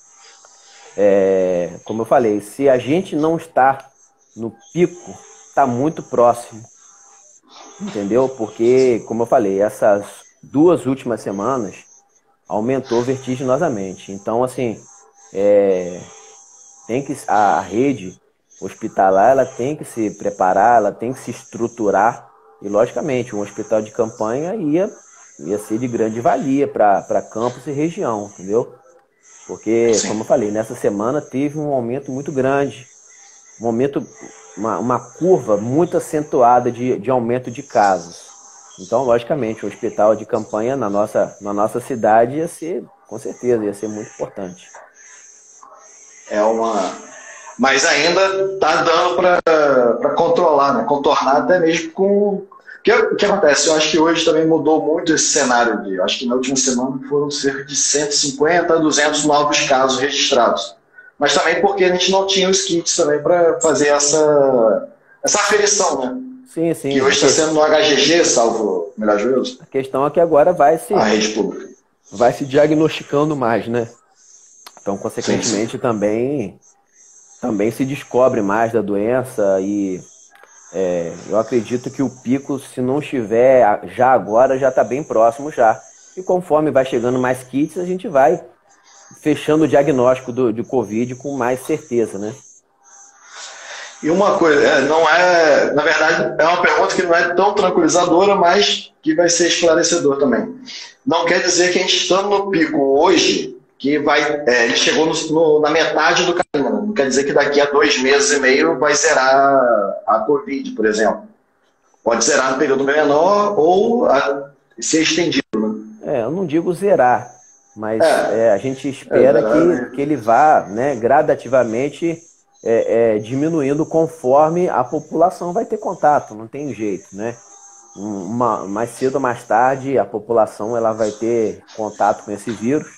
é, como eu falei, se a gente não está no pico, está muito próximo, entendeu? Porque, como eu falei, essas duas últimas semanas aumentou vertiginosamente. Então, assim, é, tem que, a rede hospitalar ela tem que se preparar, ela tem que se estruturar e, logicamente, um hospital de campanha ia, ia ser de grande valia para campus e região, entendeu? Porque, Sim. como eu falei, nessa semana teve um aumento muito grande, um aumento, uma, uma curva muito acentuada de, de aumento de casos. Então, logicamente, o hospital de campanha na nossa, na nossa cidade ia ser, com certeza, ia ser muito importante. É uma... Mas ainda está dando para controlar, né? Contornar até mesmo com... O que, o que acontece? Eu acho que hoje também mudou muito esse cenário. De... Eu acho que na última semana foram cerca de cento e cinquenta a duzentos novos casos registrados. Mas também porque a gente não tinha os kits também para fazer essa, essa aferição, né? Sim, sim. Que hoje está sendo no H G G, salvo melhor juízo. A questão é que agora vai se, a rede pública. Vai se diagnosticando mais, né? Então, consequentemente, sim, sim. também... também se descobre mais da doença e é, eu acredito que o pico, se não estiver já agora, já está bem próximo já. E conforme vai chegando mais kits, a gente vai fechando o diagnóstico do, de Covid com mais certeza, né? E uma coisa, não é, na verdade, é uma pergunta que não é tão tranquilizadora, mas que vai ser esclarecedor também. Não quer dizer que a gente estando no pico hoje, que vai, é, ele chegou no, no, na metade do caminho, né? Não quer dizer que daqui a dois meses e meio vai zerar a Covid, por exemplo. Pode zerar no período menor ou a, ser estendido. Né? É, eu não digo zerar, mas é, é, a gente espera é, que, que ele vá, né, gradativamente é, é, diminuindo conforme a população vai ter contato, não tem jeito, né? Uma, mais cedo ou mais tarde a população ela vai ter contato com esse vírus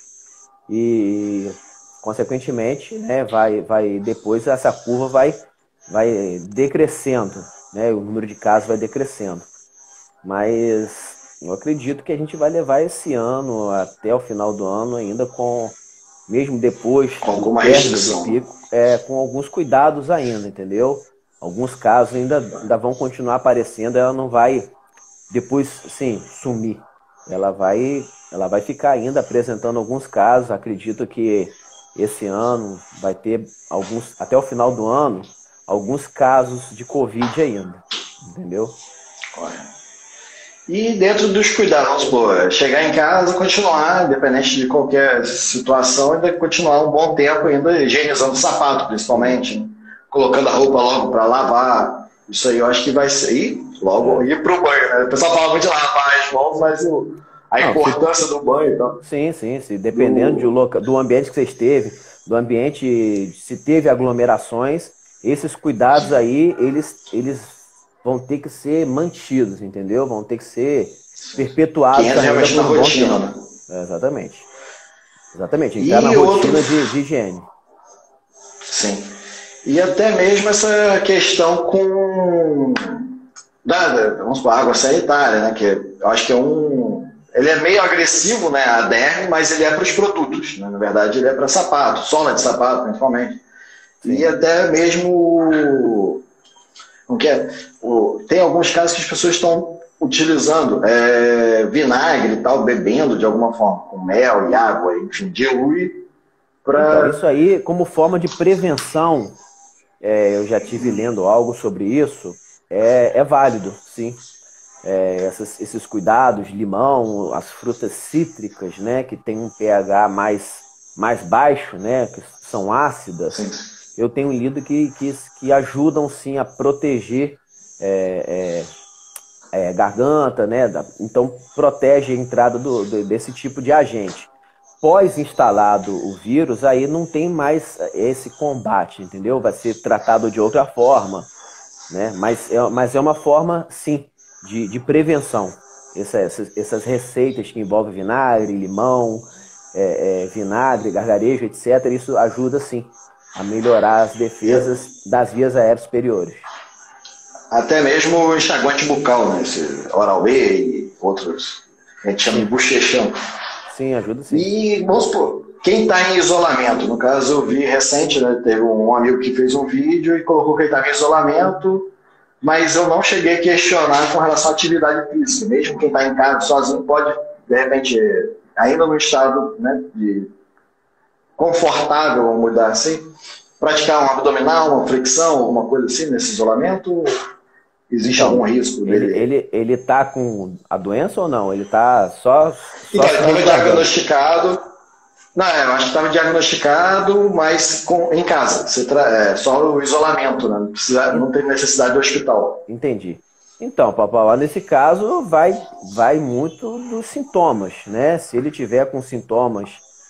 e, consequentemente, né, vai, vai, depois essa curva vai, vai decrescendo, né, o número de casos vai decrescendo. Mas eu acredito que a gente vai levar esse ano, até o final do ano, ainda com, mesmo depois com alguma do restrição, pico, é, com alguns cuidados ainda, entendeu? Alguns casos ainda, ainda vão continuar aparecendo, ela não vai depois, sim, sumir. Ela vai... Ela vai ficar ainda apresentando alguns casos. Acredito que esse ano vai ter alguns, até o final do ano, alguns casos de Covid ainda. Entendeu? Olha. E dentro dos cuidados, pô, chegar em casa, continuar, independente de qualquer situação, ainda continuar um bom tempo ainda higienizando o sapato, principalmente, né? Colocando a roupa logo para lavar. Isso aí eu acho que vai ser. E logo ir pro banho, né? O pessoal fala muito de lavar as mãos, mas o, a Não, importância se... do banho, então. Sim, sim, sim. Dependendo do... Do, loca... do ambiente que você esteve, do ambiente, se teve aglomerações, esses cuidados aí, eles, eles vão ter que ser mantidos, entendeu? Vão ter que ser perpetuados. Que entra realmente na rotina, né? É, exatamente. Exatamente, entrar na rotina outro... de, de higiene. Sim. E até mesmo essa questão com da, vamos supor, água sanitária, né? Que eu acho que é um. Ele é meio agressivo, né? A derme, mas ele é para os produtos. Né? Na verdade, ele é para sapato, sola de sapato, principalmente. Sim. E até mesmo. Não quer, tem alguns casos que as pessoas estão utilizando é, vinagre e tal, bebendo de alguma forma, com mel e água, enfim, dilui para. Então, isso aí, como forma de prevenção. É, eu já tive lendo algo sobre isso, é, é válido, sim. É, essas, esses cuidados, limão, as frutas cítricas, né, que tem um pH mais, mais baixo, né, que são ácidas, sim. Eu tenho lido que, que, que ajudam, sim, a proteger é, é, é, garganta, né, então protege a entrada do, do, desse tipo de agente. Pós-instalado o vírus, aí não tem mais esse combate, entendeu? Vai ser tratado de outra forma, né? Mas é, mas é uma forma, sim, de, de prevenção. Essa, essas, essas receitas que envolvem vinagre, limão, é, é, vinagre, gargarejo, etcétera, isso ajuda, sim, a melhorar as defesas das vias aéreas superiores. Até mesmo o enxaguante bucal, né? Esse Oral-B e outros, a gente chama de bochechão. Sim, ajuda sim. E, vamos supor, quem está em isolamento, no caso eu vi recente, né, teve um amigo que fez um vídeo e colocou que ele estava em isolamento, mas eu não cheguei a questionar com relação à atividade física. Mesmo quem está em casa sozinho pode, de repente, ainda no estado, né, de confortável, vamos mudar assim, praticar um abdominal, uma flexão, alguma coisa assim nesse isolamento. Existe então, algum risco dele? Ele, ele, ele tá com a doença ou não? Ele tá só... só então, ele estava diagnosticado... Não, eu acho que estava diagnosticado, mas com, em casa. Você tra... é, só o isolamento, né? Não, precisa, não tem necessidade do hospital. Entendi. Então, Papalá, nesse caso, vai, vai muito dos sintomas, né? Se ele tiver com sintomas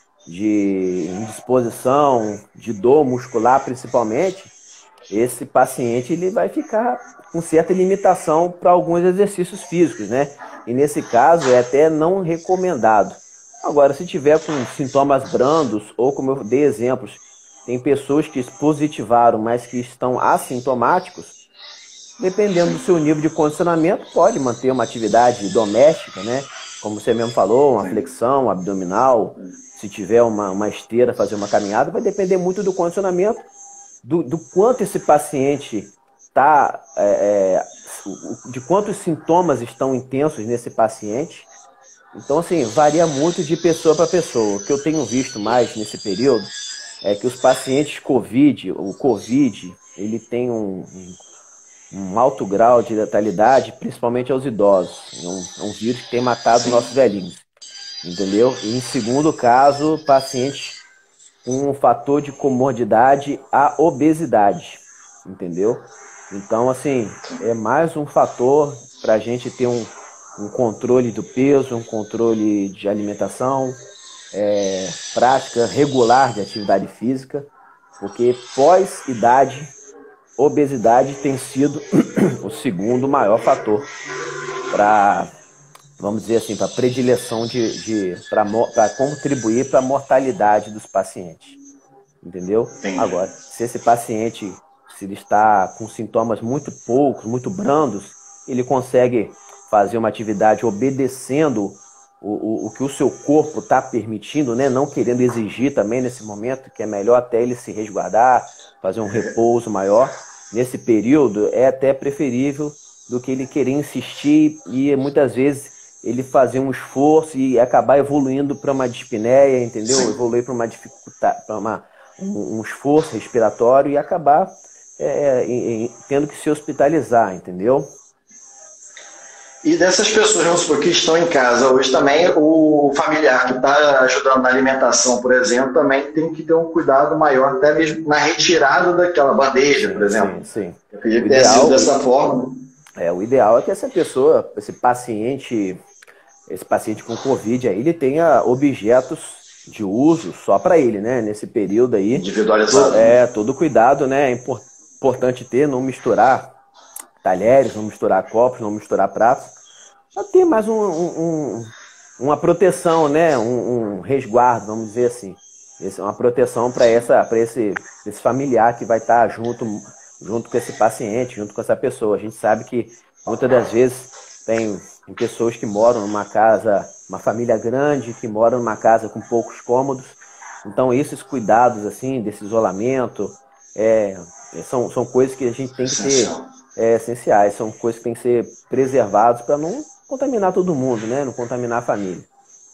de indisposição, de dor muscular principalmente, esse paciente ele vai ficar com certa limitação para alguns exercícios físicos, né? E nesse caso é até não recomendado. Agora, se tiver com sintomas brandos, ou como eu dei exemplos, tem pessoas que positivaram, mas que estão assintomáticos, dependendo do seu nível de condicionamento, pode manter uma atividade doméstica, né? Como você mesmo falou, uma flexão abdominal, se tiver uma, uma esteira, fazer uma caminhada, vai depender muito do condicionamento, do, do quanto esse paciente está, é, é, de quantos sintomas estão intensos nesse paciente. Então, assim, varia muito de pessoa para pessoa. O que eu tenho visto mais nesse período é que os pacientes COVID, o COVID, ele tem um, um, um alto grau de letalidade, principalmente aos idosos. É um, é um vírus que tem matado nossos velhinhos, entendeu? E, em segundo caso, pacientes com um fator de comorbidade, a obesidade, entendeu? Então, assim, é mais um fator para a gente ter um, um controle do peso, um controle de alimentação, é, prática regular de atividade física, porque pós-idade, obesidade tem sido o segundo maior fator para, vamos dizer assim, para predileção de, de para contribuir para a mortalidade dos pacientes, entendeu? Sim. Agora, se esse paciente, se ele está com sintomas muito poucos, muito brandos, ele consegue fazer uma atividade obedecendo o, o, o que o seu corpo está permitindo, né? Não querendo exigir também nesse momento, que é melhor até ele se resguardar, fazer um repouso maior. Nesse período é até preferível do que ele querer insistir e muitas vezes ele fazer um esforço e acabar evoluindo para uma dispneia, entendeu? Sim. Evoluir para uma dificuldade, para uma um, um esforço respiratório e acabar é, em, em, tendo que se hospitalizar, entendeu? E dessas pessoas, vamos supor, que estão em casa hoje também, o familiar que está ajudando na alimentação, por exemplo, também tem que ter um cuidado maior, até mesmo na retirada daquela bandeja, por exemplo. Sim, sim. A Queria que tenha sido dessa forma, né? É, o ideal é que essa pessoa, esse paciente, esse paciente com Covid aí, ele tenha objetos de uso só para ele, né? Nesse período aí. Individualizado. É, todo cuidado, né? É importante ter, não misturar talheres, não misturar copos, não misturar pratos. Para ter mais um, um, uma proteção, né? Um, um resguardo, vamos dizer assim. Essa é uma proteção para essa, para esse, esse familiar que vai estar junto, junto com esse paciente, junto com essa pessoa. A gente sabe que muitas das vezes tem, tem pessoas que moram numa casa, uma família grande, que moram numa casa com poucos cômodos. Então, esses cuidados, assim, desse isolamento, é, são, são coisas que a gente tem que ter é, essenciais, são coisas que têm que ser preservadas para não contaminar todo mundo, né? Não contaminar a família.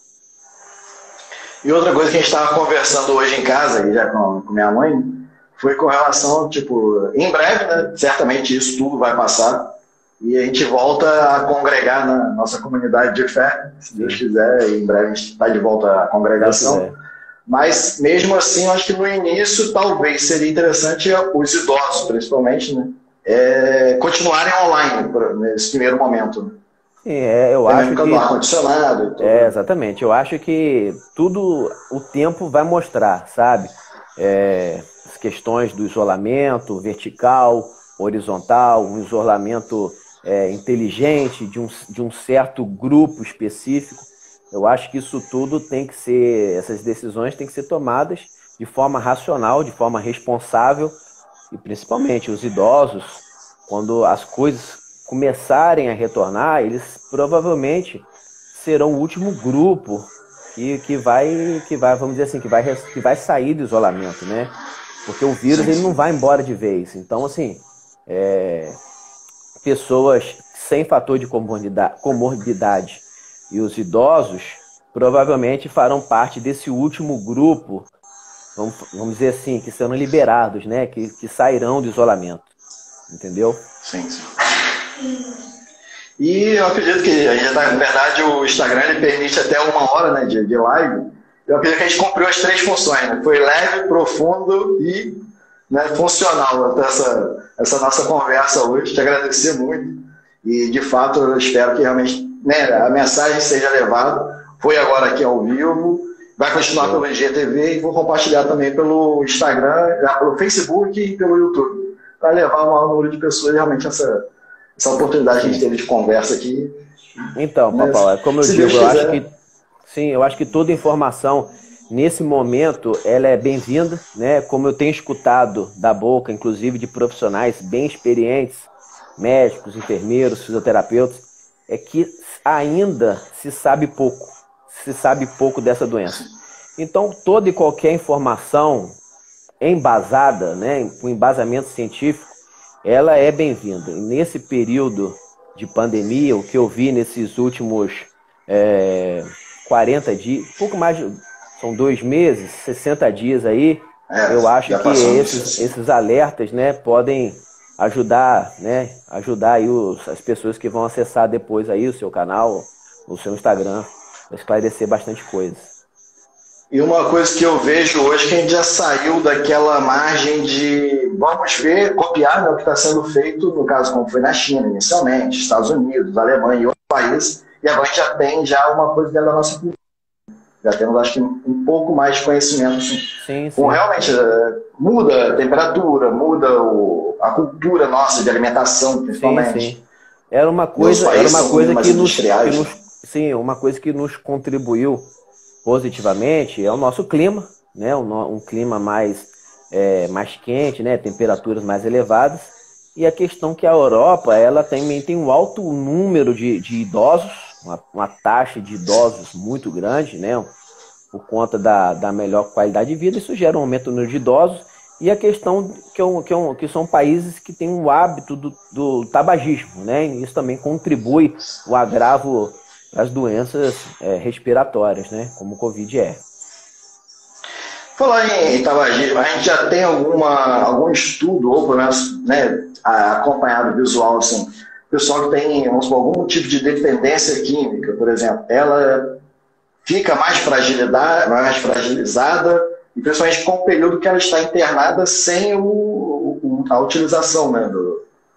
E outra coisa que a gente estava conversando hoje em casa, já com, com minha mãe, foi com relação, tipo, em breve, né? Certamente isso tudo vai passar e a gente volta a congregar na nossa comunidade de fé, se Deus quiser, e em breve a gente está de volta à congregação. Mas, mesmo assim, eu acho que no início talvez seria interessante os idosos, principalmente, né? É, continuarem online nesse primeiro momento, né? É, eu acho que... ar-condicionado. É, exatamente. Eu acho que tudo o tempo vai mostrar, sabe? É, as questões do isolamento vertical, horizontal, um isolamento é, inteligente de um, de um certo grupo específico. Eu acho que isso tudo tem que ser, essas decisões têm que ser tomadas de forma racional, de forma responsável, e principalmente os idosos, quando as coisas começarem a retornar, eles provavelmente serão o último grupo que, que, vai, que vai, vamos dizer assim, que vai, que vai sair do isolamento, né? Porque o vírus ele não vai embora de vez. Então, assim, é, pessoas sem fator de comorbidade, comorbidade e os idosos provavelmente farão parte desse último grupo, vamos, vamos dizer assim, que serão liberados, né? Que, que sairão do isolamento. Entendeu? Sim, sim. E eu acredito que, a gente tá, na verdade, o Instagram ele permite até uma hora, né, de, de live. Eu acredito que a gente cumpriu as três funções, né? Foi leve, profundo e, né, funcional essa, essa nossa conversa hoje. Te agradecer muito. E, de fato, eu espero que realmente, né, a mensagem seja levada. Foi agora aqui ao vivo, vai continuar pelo I G T V e vou compartilhar também pelo Instagram, pelo Facebook e pelo YouTube, para levar o maior número de pessoas realmente essa... essa oportunidade que a gente teve de conversa aqui. Então, Papau, como eu Se digo, Deus eu acho quiser. que sim, eu acho que toda informação nesse momento ela é bem-vinda, né? Como eu tenho escutado da boca, inclusive de profissionais bem experientes, médicos, enfermeiros, fisioterapeutas, é que ainda se sabe pouco, se sabe pouco dessa doença. Então, toda e qualquer informação embasada, né, com embasamento científico, ela é bem-vinda. E nesse período de pandemia, o que eu vi nesses últimos é, quarenta dias, pouco mais, de, são dois meses, sessenta dias aí, é, eu acho que esses, esses alertas, né, podem ajudar, né, ajudar aí os, as pessoas que vão acessar depois aí o seu canal, o seu Instagram, para esclarecer bastante coisa. E uma coisa que eu vejo hoje que a gente já saiu daquela margem de vamos ver, copiar, né, o que está sendo feito, no caso como foi na China inicialmente, Estados Unidos, Alemanha e outros países, e agora a gente já tem já uma coisa dentro da nossa cultura. Já temos, acho que, um pouco mais de conhecimento. Assim. Sim, sim. Com, realmente, muda a temperatura, muda o, a cultura nossa de alimentação, principalmente. Sim, sim. Era uma coisa, era uma coisa que nos, que nos, sim, uma coisa que nos contribuiu positivamente é o nosso clima, né? Um, um clima mais, é, mais quente, né? Temperaturas mais elevadas. E a questão que a Europa ela também tem um alto número de, de idosos, uma, uma taxa de idosos muito grande, né? Por conta da, da melhor qualidade de vida, isso gera um aumento no número de idosos. E a questão que, é que, é que são países que têm o hábito do, do tabagismo, né? E isso também contribui o agravo das doenças é, respiratórias, né? Como o Covid é. Falar em tabagismo, a gente já tem alguma, algum estudo, ou pelo menos, né, acompanhado visual, assim, pessoal que tem, vamos supor, algum tipo de dependência química, por exemplo, ela fica mais, fragilidade, mais fragilizada, e principalmente com o período que ela está internada sem o, o, a utilização, né, do,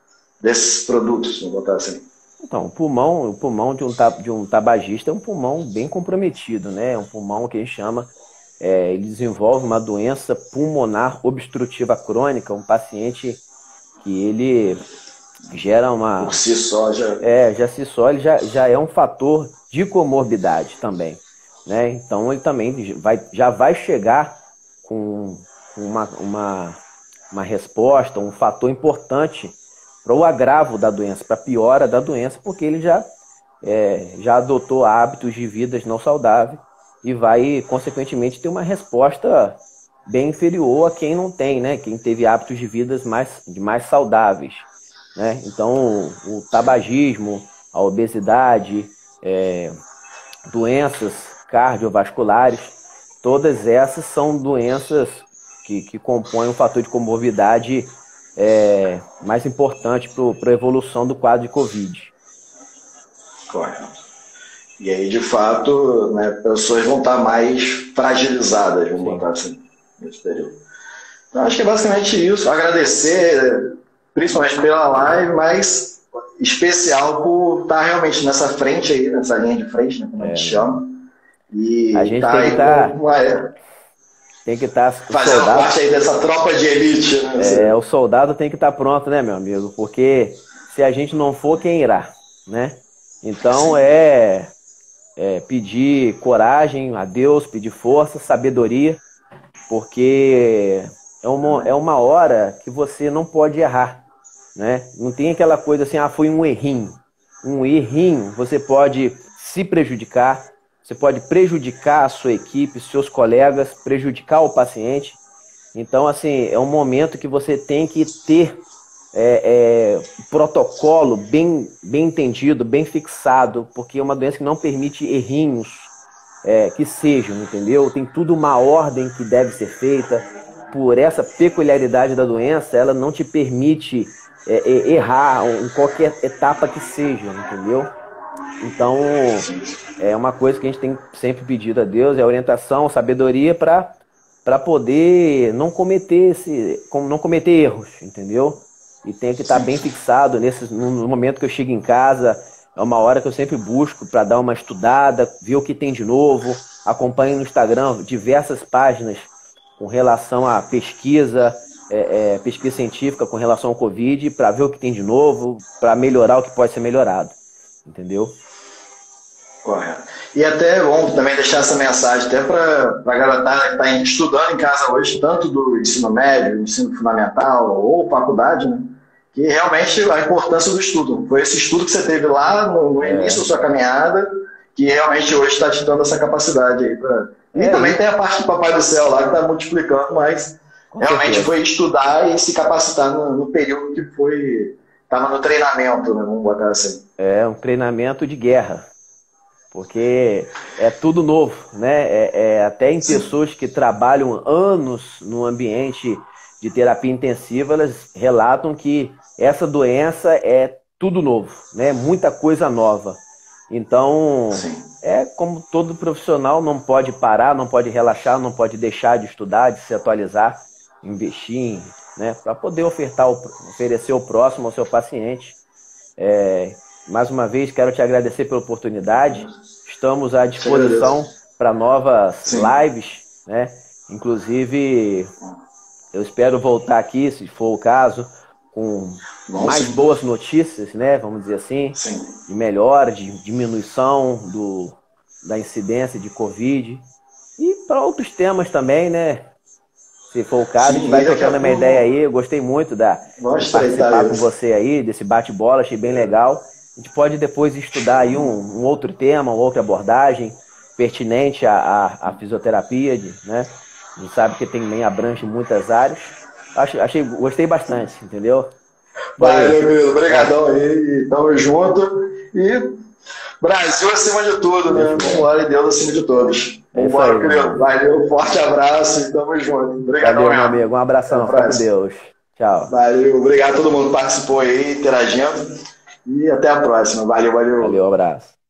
desses produtos, vamos botar assim? Então, o pulmão, o pulmão de um, de um tabagista é um pulmão bem comprometido, né? É um pulmão que a gente chama, é, ele desenvolve uma doença pulmonar obstrutiva crônica, um paciente que ele gera uma... Por si só já... É, já si só ele já, já é um fator de comorbidade também, né? Então ele também vai, já vai chegar com uma, uma, uma resposta, um fator importante para o agravo da doença, para a piora da doença, porque ele já, é, já adotou hábitos de vida não saudáveis e vai, consequentemente, ter uma resposta bem inferior a quem não tem, né? Quem teve hábitos de vida mais, de mais saudáveis, né? Então, o, o tabagismo, a obesidade, é, doenças cardiovasculares, todas essas são doenças que, que compõem um fator de comorbidade É, mais importante para a evolução do quadro de Covid. Correto. E aí, de fato, né, pessoas vão estar mais fragilizadas, vamos Sim. botar assim, nesse período. Então, acho que é basicamente isso. Agradecer, principalmente pela live, mas especial por estar realmente nessa frente aí, nessa linha de frente, né, como é, a gente chama. E a gente tá tem que estar... Tá, Tem que estar... Fazer soldado, parte aí dessa tropa de elite, né? É, o soldado tem que estar pronto, né, meu amigo? Porque se a gente não for, quem irá, né? Então é, é pedir coragem a Deus, pedir força, sabedoria, porque é uma, é uma hora que você não pode errar, né? Não tem aquela coisa assim, ah, foi um errinho. Um errinho, você pode se prejudicar, você pode prejudicar a sua equipe, seus colegas, prejudicar o paciente. Então, assim, é um momento que você tem que ter é, é, protocolo bem, bem entendido, bem fixado, porque é uma doença que não permite errinhos é, que sejam, entendeu? Tem tudo uma ordem que deve ser feita. Por essa peculiaridade da doença, ela não te permite é, é, errar em qualquer etapa que seja, entendeu? Então, é uma coisa que a gente tem sempre pedido a Deus, é orientação, sabedoria para para poder não cometer esse, não cometer erros, entendeu? E tem que estar bem fixado nesse, no momento que eu chego em casa, é uma hora que eu sempre busco para dar uma estudada, ver o que tem de novo, acompanho no Instagram diversas páginas com relação à pesquisa, é, é, pesquisa científica com relação ao Covid, para ver o que tem de novo, para melhorar o que pode ser melhorado, entendeu? Correto. E até é bom também deixar essa mensagem até para a garotada que está estudando em casa hoje, tanto do ensino médio, ensino fundamental ou faculdade, né? Que realmente a importância do estudo. Foi esse estudo que você teve lá no, no início é. da sua caminhada, que realmente hoje está te dando essa capacidade aí. Pra... E é, também tem a parte do Papai do Céu lá que está multiplicando, mas Com realmente certeza. foi estudar e se capacitar no, no período que foi estava no treinamento, né? Vamos botar assim. É um treinamento de guerra. Porque é tudo novo, né? É, é, até em pessoas que trabalham anos no ambiente de terapia intensiva, elas relatam que essa doença é tudo novo, né? Muita coisa nova. Então, Sim. é como todo profissional, não pode parar, não pode relaxar, não pode deixar de estudar, de se atualizar, investir, né? Para poder ofertar, oferecer o próximo ao seu paciente. É, mais uma vez, quero te agradecer pela oportunidade. Estamos à disposição para novas Sim. lives, né? Inclusive, eu espero voltar aqui, se for o caso, com Bom, mais sim. boas notícias, né? Vamos dizer assim, sim. de melhora, de diminuição do, da incidência de Covid. E para outros temas também, né? Se for o caso, sim, a gente vai trocando uma ideia aí. Eu gostei muito da, de participar com você aí, desse bate-bola, achei bem legal. A gente pode depois estudar aí um, um outro tema, uma outra abordagem pertinente à, à, à fisioterapia, de, né? A gente sabe que também abrange muitas áreas. Acho, achei, gostei bastante, entendeu? Valeu, meu. Obrigadão aí. Tamo junto. E Brasil acima de tudo, né? Vamos lá, e Deus acima de todos. Vamos embora, querido. Valeu, forte abraço e tamo junto. Obrigadão, Valeu, meu amigo. Um abração. Fica com Deus. Tchau. Valeu. Obrigado a todo mundo que participou aí, interagindo. E até a próxima. Valeu, valeu. Valeu, um abraço.